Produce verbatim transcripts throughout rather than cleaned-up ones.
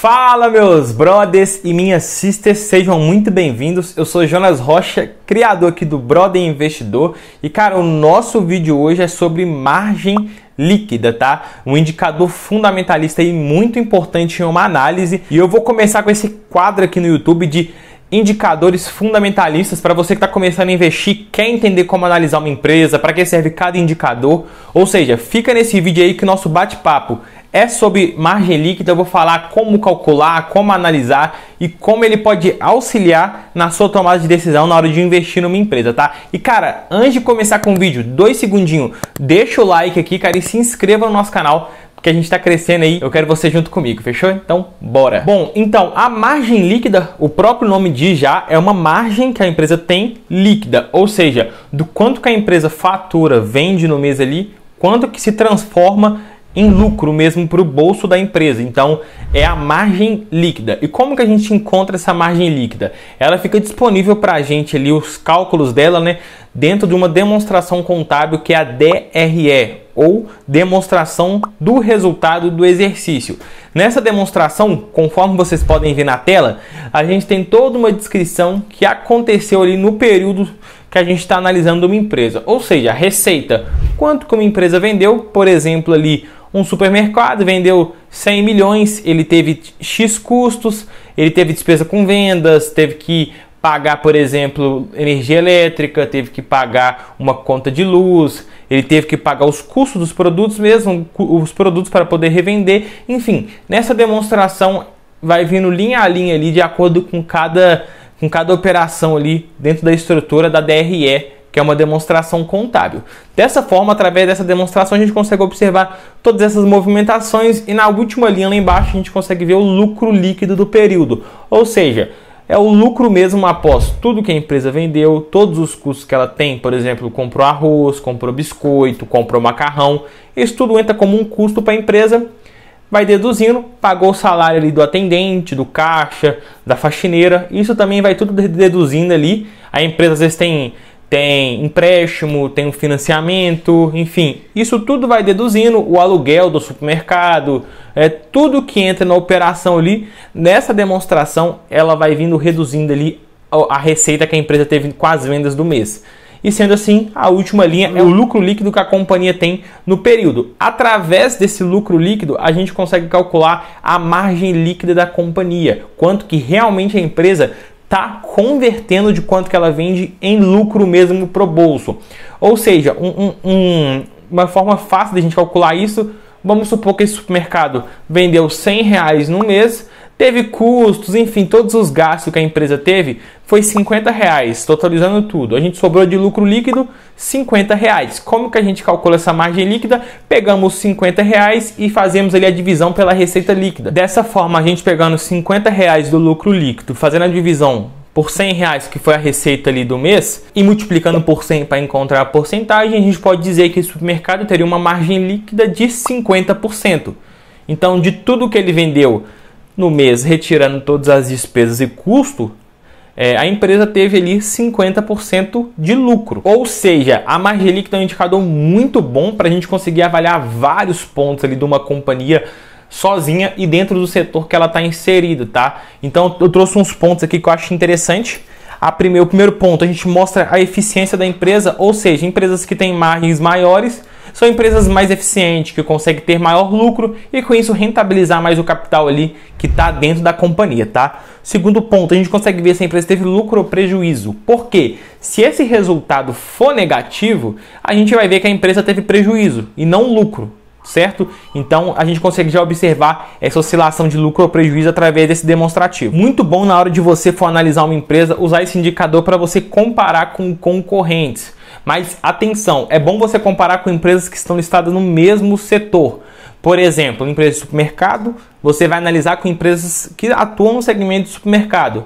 Fala, meus brothers e minhas sisters, sejam muito bem-vindos. Eu sou Jonas Rocha, criador aqui do Brother Investidor. E cara, o nosso vídeo hoje é sobre margem líquida, tá? Um indicador fundamentalista e muito importante em uma análise. E eu vou começar com esse quadro aqui no YouTube de indicadores fundamentalistas para você que está começando a investir, quer entender como analisar uma empresa, para que serve cada indicador. Ou seja, fica nesse vídeo aí que o nosso bate-papo é sobre margem líquida. Eu vou falar como calcular, como analisar e como ele pode auxiliar na sua tomada de decisão na hora de investir numa empresa, tá? E cara, antes de começar com o vídeo, dois segundinhos, deixa o like aqui, cara, e se inscreva no nosso canal, porque a gente está crescendo aí, eu quero você junto comigo, fechou? Então, bora! Bom, então, a margem líquida, o próprio nome diz já, é uma margem que a empresa tem líquida, ou seja, do quanto que a empresa fatura, vende no mês ali, quanto que se transforma em lucro mesmo para o bolso da empresa. Então é a margem líquida. E como que a gente encontra essa margem líquida? Ela fica disponível para a gente ali, os cálculos dela, né, dentro de uma demonstração contábil que é a D R E, ou demonstração do resultado do exercício. Nessa demonstração, conforme vocês podem ver na tela, a gente tem toda uma descrição que aconteceu ali no período que a gente está analisando uma empresa. Ou seja, a receita, quanto que uma empresa vendeu, por exemplo ali, um supermercado vendeu cem milhões, ele teve X custos, ele teve despesa com vendas, teve que pagar, por exemplo, energia elétrica, teve que pagar uma conta de luz, ele teve que pagar os custos dos produtos mesmo, os produtos para poder revender. Enfim, nessa demonstração vai vindo linha a linha ali de acordo com cada, com cada operação ali dentro da estrutura da D R E, que é uma demonstração contábil. Dessa forma, através dessa demonstração, a gente consegue observar todas essas movimentações e na última linha lá embaixo a gente consegue ver o lucro líquido do período. Ou seja, é o lucro mesmo após tudo que a empresa vendeu, todos os custos que ela tem, por exemplo, comprou arroz, comprou biscoito, comprou macarrão, isso tudo entra como um custo para a empresa, vai deduzindo, pagou o salário ali do atendente, do caixa, da faxineira, isso também vai tudo deduzindo ali. A empresa às vezes tem tem empréstimo, tem um financiamento, enfim, isso tudo vai deduzindo, o aluguel do supermercado, é tudo que entra na operação ali. Nessa demonstração, ela vai vindo reduzindo ali a receita que a empresa teve com as vendas do mês. E sendo assim, a última linha é o lucro líquido que a companhia tem no período. Através desse lucro líquido, a gente consegue calcular a margem líquida da companhia, quanto que realmente a empresa está convertendo de quanto que ela vende em lucro mesmo para o bolso. Ou seja, um, um, um, uma forma fácil de a gente calcular isso, vamos supor que esse supermercado vendeu cem reais no mês, teve custos, enfim, todos os gastos que a empresa teve, foi cinquenta reais, totalizando tudo. A gente sobrou de lucro líquido cinquenta reais. Como que a gente calcula essa margem líquida? Pegamos cinquenta reais e fazemos ali a divisão pela receita líquida. Dessa forma, a gente pegando cinquenta reais do lucro líquido, fazendo a divisão por cem reais, que foi a receita ali do mês, e multiplicando por cem para encontrar a porcentagem, a gente pode dizer que esse supermercado teria uma margem líquida de cinquenta por cento. Então, de tudo que ele vendeu no mês, retirando todas as despesas e custo, é, a empresa teve ali cinquenta por cento de lucro. Ou seja, a margem líquida é um indicador muito bom para a gente conseguir avaliar vários pontos ali de uma companhia sozinha e dentro do setor que ela está inserida, tá? Então eu trouxe uns pontos aqui que eu acho interessante. A primeiro, o primeiro ponto, a gente mostra a eficiência da empresa, ou seja, empresas que têm margens maiores são empresas mais eficientes, que conseguem ter maior lucro e com isso rentabilizar mais o capital ali que está dentro da companhia, tá? Segundo ponto, a gente consegue ver se a empresa teve lucro ou prejuízo. Por quê? Se esse resultado for negativo, a gente vai ver que a empresa teve prejuízo e não lucro, certo? Então a gente consegue já observar essa oscilação de lucro ou prejuízo através desse demonstrativo. Muito bom na hora de você for analisar uma empresa, usar esse indicador para você comparar com concorrentes. Mas atenção, é bom você comparar com empresas que estão listadas no mesmo setor. Por exemplo, empresa de supermercado, você vai analisar com empresas que atuam no segmento de supermercado.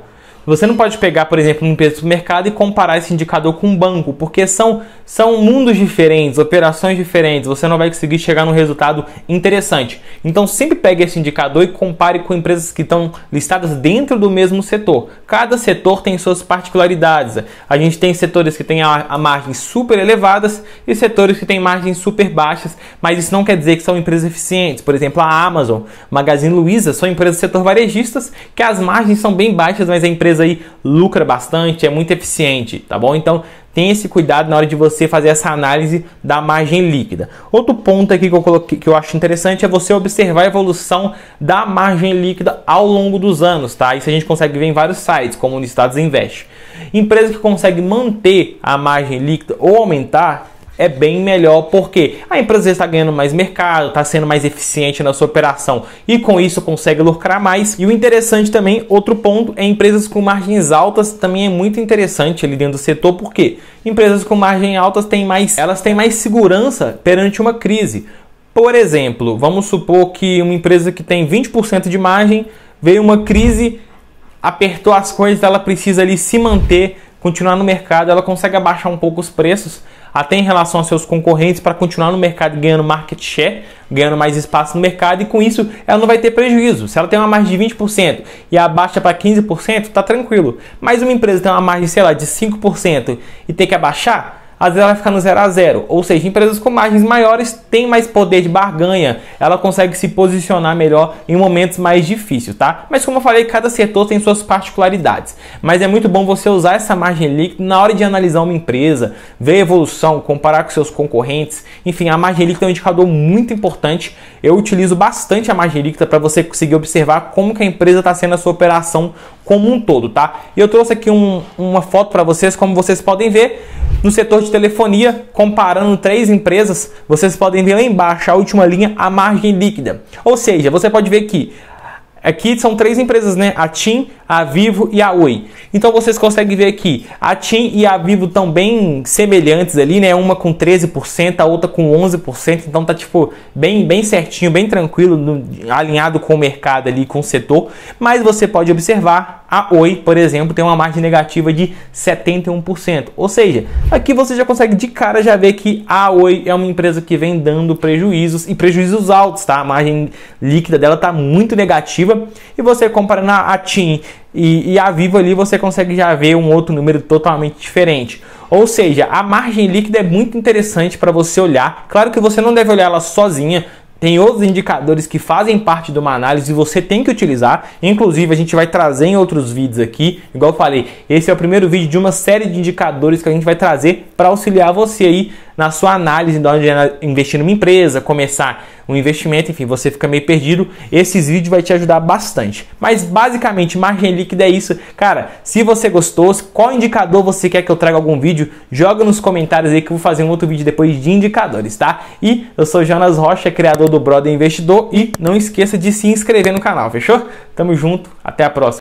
Você não pode pegar, por exemplo, uma empresa de supermercado e comparar esse indicador com um banco, porque são, são mundos diferentes, operações diferentes, você não vai conseguir chegar num resultado interessante. Então sempre pegue esse indicador e compare com empresas que estão listadas dentro do mesmo setor. Cada setor tem suas particularidades. A gente tem setores que têm a, a margens super elevadas e setores que têm margens super baixas, mas isso não quer dizer que são empresas eficientes. Por exemplo, a Amazon, Magazine Luiza são empresas do setor varejistas que as margens são bem baixas, mas a empresa aí lucra bastante, é muito eficiente, tá bom? Então tenha esse cuidado na hora de você fazer essa análise da margem líquida. Outro ponto aqui que eu, coloquei, que eu acho interessante é você observar a evolução da margem líquida ao longo dos anos, tá? Isso a gente consegue ver em vários sites, como no Status Invest. Empresa que consegue manter a margem líquida ou aumentar é bem melhor, porque a empresa está ganhando mais mercado, está sendo mais eficiente na sua operação e com isso consegue lucrar mais. E o interessante também, outro ponto, é empresas com margens altas, também é muito interessante ali dentro do setor, porque empresas com margens altas têm mais, elas têm mais segurança perante uma crise. Por exemplo, vamos supor que uma empresa que tem vinte por cento de margem, veio uma crise, apertou as coisas, ela precisa ali se manter, continuar no mercado, ela consegue abaixar um pouco os preços, até em relação aos seus concorrentes, para continuar no mercado ganhando market share, ganhando mais espaço no mercado, e com isso ela não vai ter prejuízo. Se ela tem uma margem de vinte por cento e abaixa para quinze por cento, tá tranquilo. Mas uma empresa tem uma margem, sei lá, de cinco por cento e tem que abaixar, às vezes ela vai ficar no zero a zero. Ou seja, empresas com margens maiores têm mais poder de barganha, ela consegue se posicionar melhor em momentos mais difíceis, tá? Mas como eu falei, cada setor tem suas particularidades. Mas é muito bom você usar essa margem líquida na hora de analisar uma empresa, ver a evolução, comparar com seus concorrentes. Enfim, a margem líquida é um indicador muito importante. Eu utilizo bastante a margem líquida para você conseguir observar como que a empresa está sendo a sua operação como um todo, tá? E eu trouxe aqui um, uma foto para vocês, como vocês podem ver, no setor de telefonia, comparando três empresas, vocês podem ver lá embaixo, a última linha, a margem líquida. Ou seja, você pode ver que aqui são três empresas, né? A TIM, a Vivo e a Oi. Então vocês conseguem ver que a TIM e a Vivo estão bem semelhantes ali, né? Uma com treze por cento, a outra com onze por cento. Então tá tipo bem, bem certinho, bem tranquilo, no, alinhado com o mercado ali, com o setor. Mas você pode observar, a Oi, por exemplo, tem uma margem negativa de setenta e um por cento. Ou seja, aqui você já consegue de cara já ver que a Oi é uma empresa que vem dando prejuízos e prejuízos altos, tá? A margem líquida dela tá muito negativa. E você comparando a TIM e, e a Vivo ali, você consegue já ver um outro número totalmente diferente. Ou seja, a margem líquida é muito interessante para você olhar. Claro que você não deve olhar ela sozinha. Tem outros indicadores que fazem parte de uma análise e você tem que utilizar. Inclusive, a gente vai trazer em outros vídeos aqui. Igual eu falei, esse é o primeiro vídeo de uma série de indicadores que a gente vai trazer para auxiliar você aí na sua análise de onde investir numa empresa, começar um investimento, enfim, você fica meio perdido. Esses vídeos vai te ajudar bastante. Mas basicamente, margem líquida é isso. Cara, se você gostou, qual indicador você quer que eu traga algum vídeo, joga nos comentários aí que eu vou fazer um outro vídeo depois de indicadores, tá? E eu sou Jonas Rocha, criador do Brother Investidor, e não esqueça de se inscrever no canal, fechou? Tamo junto, até a próxima.